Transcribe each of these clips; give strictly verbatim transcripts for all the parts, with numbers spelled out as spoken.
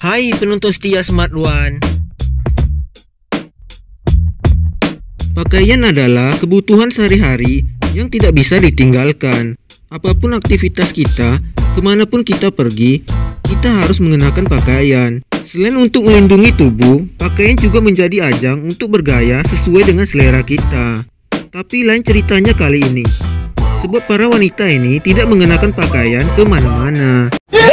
Hai penonton setia Smart One. Pakaian adalah kebutuhan sehari-hari yang tidak bisa ditinggalkan. Apapun aktivitas kita, kemanapun kita pergi, kita harus mengenakan pakaian. Selain untuk melindungi tubuh, pakaian juga menjadi ajang untuk bergaya sesuai dengan selera kita. Tapi lain ceritanya kali ini, sebab para wanita ini tidak mengenakan pakaian kemana-mana.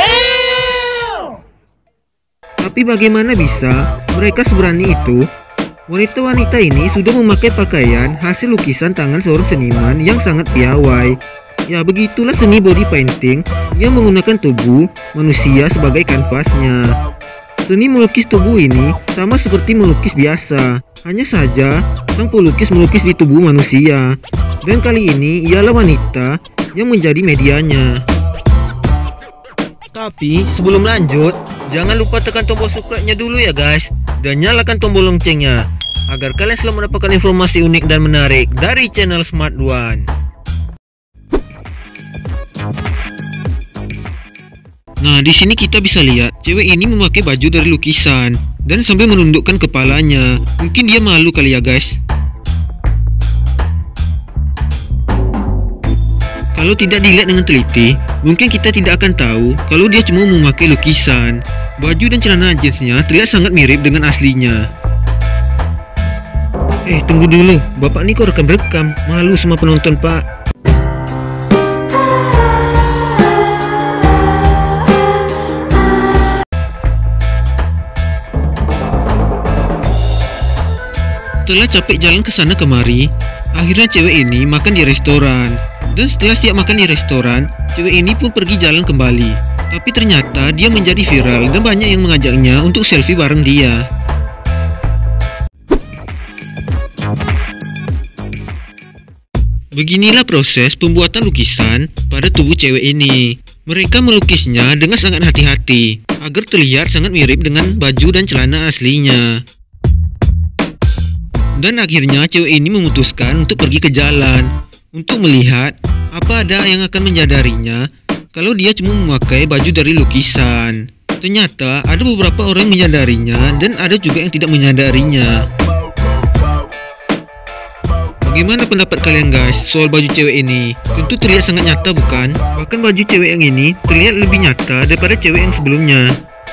Tapi bagaimana bisa mereka seberani itu? Wanita-wanita ini sudah memakai pakaian hasil lukisan tangan seorang seniman yang sangat piawai. Ya, begitulah seni body painting yang menggunakan tubuh manusia sebagai kanvasnya. Seni melukis tubuh ini sama seperti melukis biasa, hanya saja sang pelukis melukis di tubuh manusia. Dan kali ini ialah wanita yang menjadi medianya. Tapi sebelum lanjut, jangan lupa tekan tombol subscribe-nya dulu ya guys, dan nyalakan tombol loncengnya agar kalian selalu mendapatkan informasi unik dan menarik dari channel Smart One. Nah, di sini kita bisa lihat cewek ini memakai baju dari lukisan dan sambil menundukkan kepalanya. Mungkin dia malu kali ya guys. Kalau tidak dilihat dengan teliti, mungkin kita tidak akan tahu kalau dia cuma memakai lukisan. Baju dan celana jeansnya terlihat sangat mirip dengan aslinya. Eh, tunggu dulu, bapak ini kok rekam-rekam? Malu sama penonton, pak. Setelah capek jalan ke sana kemari, akhirnya cewek ini makan di restoran. Dan setelah siap makan di restoran, cewek ini pun pergi jalan kembali. Tapi ternyata dia menjadi viral dan banyak yang mengajaknya untuk selfie bareng dia. Beginilah proses pembuatan lukisan pada tubuh cewek ini. Mereka melukisnya dengan sangat hati-hati agar terlihat sangat mirip dengan baju dan celana aslinya. Dan akhirnya cewek ini memutuskan untuk pergi ke jalan untuk melihat apa ada yang akan menyadarinya kalau dia cuma memakai baju dari lukisan. Ternyata ada beberapa orang yang menyadarinya dan ada juga yang tidak menyadarinya. Bagaimana pendapat kalian guys soal baju cewek ini? Tentu terlihat sangat nyata bukan? Bahkan baju cewek yang ini terlihat lebih nyata daripada cewek yang sebelumnya.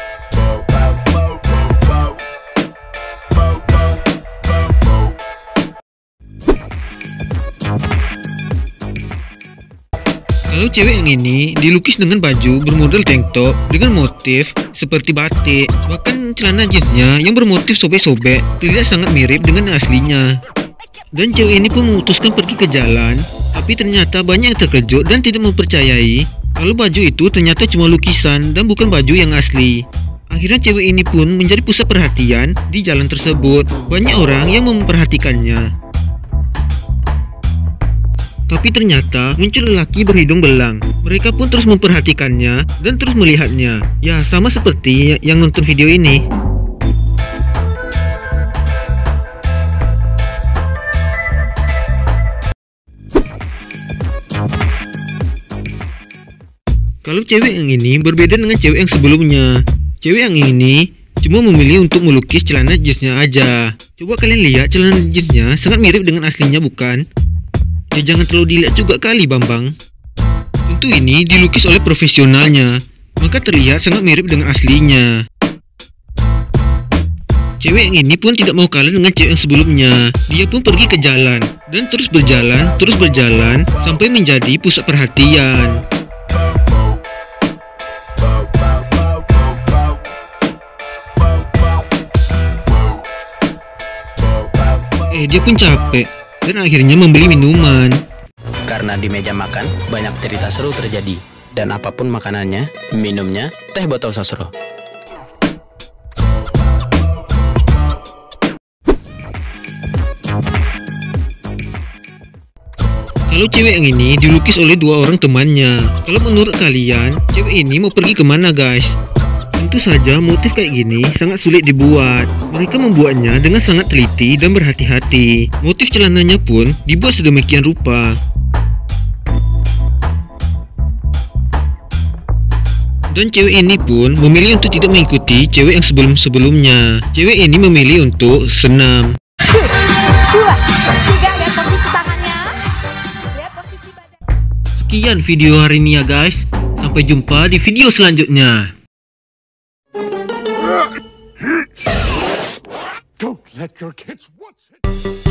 Kalau cewek yang ini dilukis dengan baju bermodel tank top dengan motif seperti batik, bahkan celana jeansnya yang bermotif sobek-sobek terlihat sangat mirip dengan aslinya. Dan cewek ini pun memutuskan pergi ke jalan, tapi ternyata banyak yang terkejut dan tidak mempercayai kalau baju itu ternyata cuma lukisan dan bukan baju yang asli. Akhirnya cewek ini pun menjadi pusat perhatian di jalan tersebut. Banyak orang yang memperhatikannya. Tapi ternyata muncul lelaki berhidung belang. Mereka pun terus memperhatikannya dan terus melihatnya. Ya, sama seperti yang nonton video ini. Kalau cewek yang ini berbeda dengan cewek yang sebelumnya. Cewek yang ini cuma memilih untuk melukis celana jeansnya aja. Coba kalian lihat celana jeansnya sangat mirip dengan aslinya bukan? Ya jangan terlalu dilihat juga kali Bambang. Tentu ini dilukis oleh profesionalnya, maka terlihat sangat mirip dengan aslinya. Cewek yang ini pun tidak mau kalah dengan cewek yang sebelumnya. Dia pun pergi ke jalan dan terus berjalan, terus berjalan sampai menjadi pusat perhatian. Eh, dia pun capek dan akhirnya membeli minuman. Karena di meja makan banyak cerita seru terjadi. Dan apapun makanannya, minumnya teh botol sosro. Kalau cewek yang ini dilukis oleh dua orang temannya. Kalau menurut kalian, cewek ini mau pergi kemana guys? Tentu saja motif kayak gini sangat sulit dibuat. Mereka membuatnya dengan sangat teliti dan berhati-hati. Motif celananya pun dibuat sedemikian rupa. Dan cewek ini pun memilih untuk tidak mengikuti cewek yang sebelum-sebelumnya. Cewek ini memilih untuk senam. Dua, tiga, lihat posisi tangannya. Lihat posisi badan. Sekian video hari ini ya guys. Sampai jumpa di video selanjutnya. Don't let your kids watch it.